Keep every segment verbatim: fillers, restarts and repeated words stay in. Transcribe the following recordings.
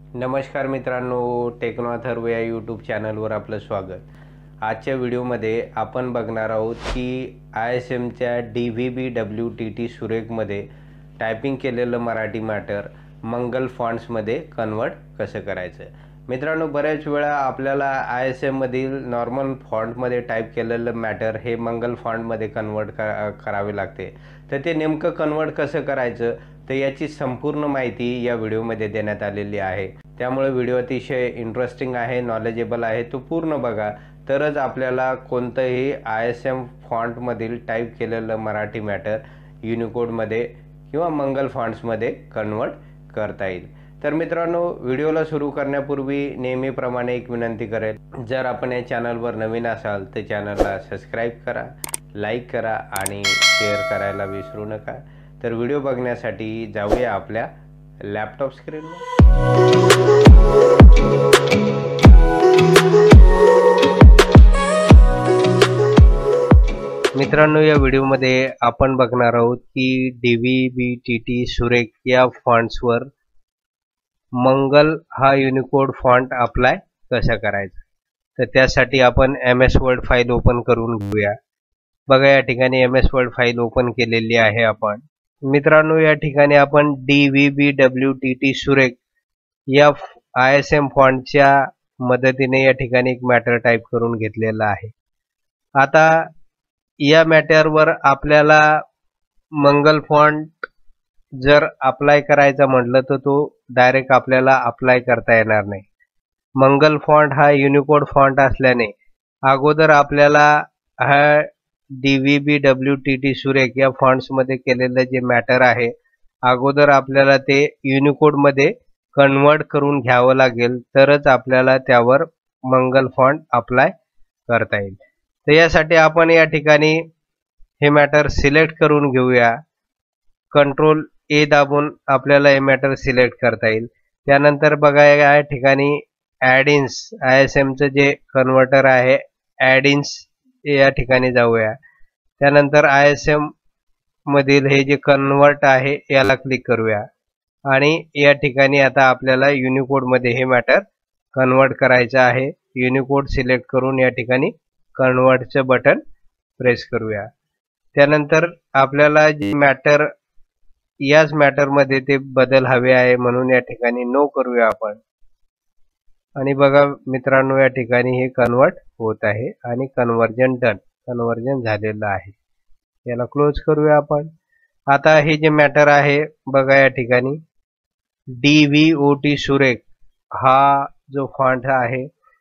नमस्कार मित्रांनो, टेक्नो अथर्व या यूट्यूब चॅनलवर आपलं स्वागत। आजच्या व्हिडिओमध्ये आपण बघणार आहोत की आय एस एमच्या D V B W T T सुरेखमध्ये टायपिंग केलेलं मराठी मॅटर मंगल फॉन्ट्समध्ये कन्वर्ट कसं करायचं। मित्रांनो, बऱ्याच वेळा आपल्याला आय एस एममधील नॉर्मल फॉन्टमध्ये टाईप केलेलं मॅटर हे मंगल फॉन्टमध्ये कन्वर्ट करावे लागते। तर ते नेमकं कन्वर्ट कसं करायचं तर याची संपूर्ण माहिती या व्हिडिओमध्ये देण्यात आलेली आहे। त्यामुळे व्हिडिओ अतिशय इंटरेस्टिंग आहे, नॉलेजेबल आहे, तो पूर्ण बघा, तरच आपल्याला कोणतंही आय एस एम फॉन्टमधील टाईप केलेलं मराठी मॅटर युनिकोडमध्ये किंवा मंगल फॉन्ट्समध्ये कन्वर्ट करता येईल। तर मित्रांनो, व्हिडिओला सुरू करण्यापूर्वी नेहमीप्रमाणे एक विनंती करेल, जर आपण या चॅनलवर नवीन असाल तर चॅनलला सबस्क्राईब करा, लाईक करा आणि शेअर करायला विसरू नका। तर व्हिडिओ बघण्यासाठी जाऊया आपल्या लॅपटॉप स्क्रीनवर। मित्रांनो, या व्हिडिओमध्ये आपण बघणार आहोत की D V B T T Surekh या फॉन्ट्सवर मंगल हा युनिकोड फॉन्ट अप्लाय कसा करायचा। तर त्यासाठी आपण M S word file open करून घेऊया। बघा, या ठिकाणी M S word file open केलेली आहे आपण। मित्रांनो, या ठिकाणी आपण D V B W T T Surekh या आय एस एम फॉन्टच्या मदतीने या ठिकाणी एक मॅटर टाईप करून घेतलेला आहे। आता या मॅटरवर आपल्याला मंगल फॉन्ट जर अप्लाय करायचा म्हटलं तर तो डायरेक्ट आपल्याला अप्लाय करता येणार नाही। मंगल फॉन्ट हा युनिकोड फॉन्ट असल्याने अगोदर आपल्याला हा D V B W T T Surekh या फॉन्ट्समध्ये केलेलं जे मॅटर आहे अगोदर आपल्याला ते युनिकोडमध्ये कन्वर्ट करून घ्यावं लागेल, तरच आपल्याला त्यावर मंगल फॉन्ट अप्लाय करता येईल। तर यासाठी आपण या ठिकाणी हे मॅटर सिलेक्ट करून घेऊया। कंट्रोल ए दाबून आपल्याला हे मॅटर सिलेक्ट करता येईल। त्यानंतर बघा, या ठिकाणी ॲडिन्स आय एस एमचं जे कन्वर्टर आहे ॲडिन्स या ठिकाणी जाऊया। त्यानंतर आय एस एम मधील हे जे कन्वर्ट आहे याला क्लिक करूया आणि या ठिकाणी आता आपल्याला युनिकोडमध्ये हे मॅटर कन्वर्ट करायचं आहे। युनिकोड सिलेक्ट करून या ठिकाणी कन्वर्टचं बटन प्रेस करूया। त्यानंतर आपल्याला जे मॅटर याच मॅटरमध्ये ते बदल हवे आहे म्हणून या ठिकाणी नो करूया आपण। आणि बघा मित्रांनो, या ठिकाणी हे कन्वर्ट होत आहे आणि कन्वर्जन डन, कन्वर्जन झालेलं आहे। याला क्लोज करूया आपण। आता हे जे मॅटर आहे बघा, या ठिकाणी डी व्ही ओ टी सुरेख हा जो फॉन्ट आहे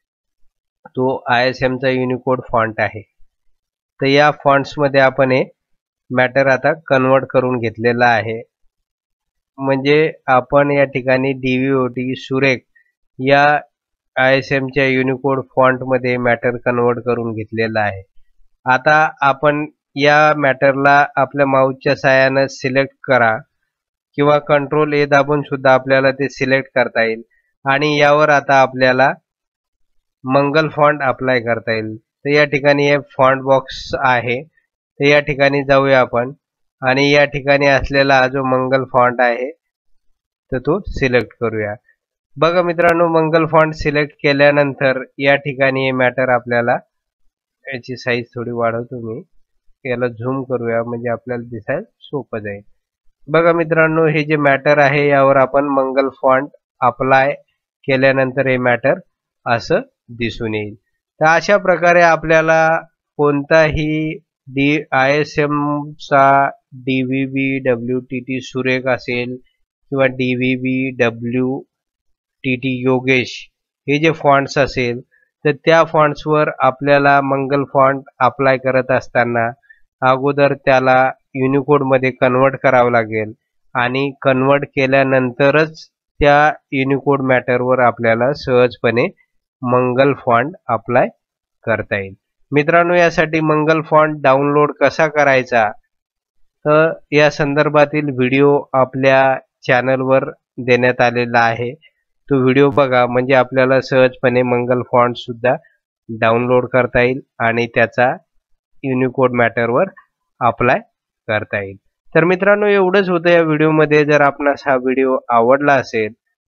तो आय एस एमचा युनिकोड फॉन्ट आहे। तर या फॉन्ट्समध्ये आपण हे मॅटर आता कन्वर्ट करून घेतलेला आहे। म्हणजे आपण या ठिकाणी D V O T Surekh या आय एस एमच्या युनिकोड फॉन्टमध्ये मॅटर कन्वर्ट करून घेतलेला आहे। आता आपण या मॅटरला आपल्या माऊसच्या साहाय्याने सिलेक्ट करा किंवा कंट्रोल ए दाबून सुद्धा आपल्याला ते सिलेक्ट करता येईल आणि यावर आता आपल्याला मंगल फॉन्ट अप्लाय करता येईल। तर या ठिकाणी हे फॉन्ट बॉक्स आहे, तर या ठिकाणी जाऊया आपण आणि या ठिकाणी असलेला हा जो मंगल फॉन्ट आहे तर तो सिलेक्ट करूया। बघा मित्रांनो, मंगल फॉन्ट सिलेक्ट केल्यानंतर या ठिकाणी हे मॅटर आपल्याला, याची साईज थोडी वाढवतो मी, याला झूम करूया म्हणजे आपल्याला दिसायला सोपं जाईल। बघा मित्रांनो, हे जे मॅटर आहे यावर आपण मंगल फॉन्ट अप्लाय केल्यानंतर हे मॅटर असं दिसून येईल। तर अशा प्रकारे आपल्याला कोणताही डी आय एस एमचा D V B W T T Surekh असेल किंवा D V B W T T Yogesh हे जे फॉन्ट्स असेल तर त्या फॉन्ट्सवर आपल्याला मंगल फॉन्ट अप्लाय करत असताना अगोदर त्याला युनिकोडमध्ये कन्वर्ट करावं लागेल आणि कन्वर्ट केल्यानंतरच त्या युनिकोड मॅटरवर आपल्याला सहजपणे मंगल फॉन्ट अप्लाय करता येईल। मित्रांनो, यासाठी मंगल फॉन्ट डाउनलोड कसा करायचा तर या संदर्भातील व्हिडिओ आपल्या चॅनलवर देण्यात आलेला आहे। तो व्हिडिओ बघा म्हणजे आपल्याला सहजपणे मंगल फॉन्ट सुद्धा डाउनलोड करता येईल आणि त्याचा युनिकोड मॅटरवर अप्लाय करता येईल। तर मित्रांनो, एवढंच होतं या व्हिडिओमध्ये। जर आपणास हा व्हिडिओ आवडला असेल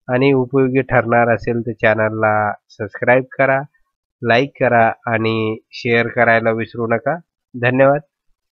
आणि उपयोगी ठरणार असेल तर चॅनलला सबस्क्राईब करा, लाईक करा आणि शेअर करायला विसरू नका. धन्यवाद.